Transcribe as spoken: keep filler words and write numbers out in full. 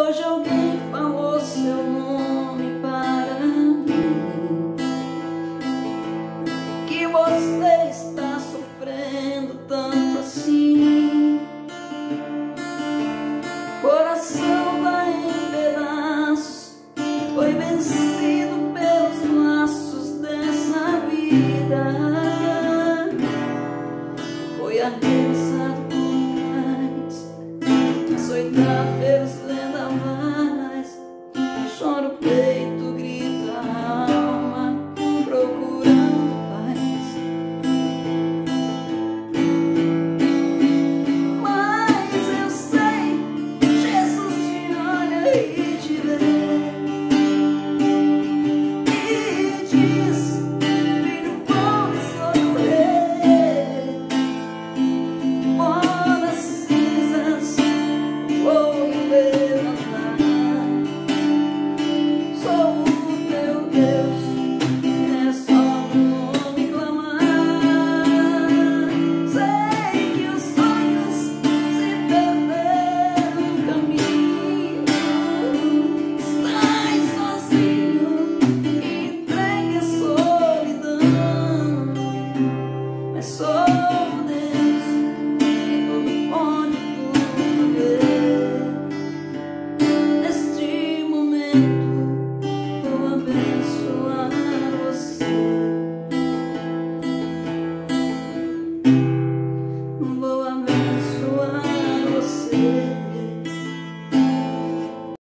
Hoje alguém falou seu nome para mim, que você está sofrendo tanto assim. Coração tá em pedaços, foi vencido pelos laços dessa vida, foi arremessado por trás, açoitado pelos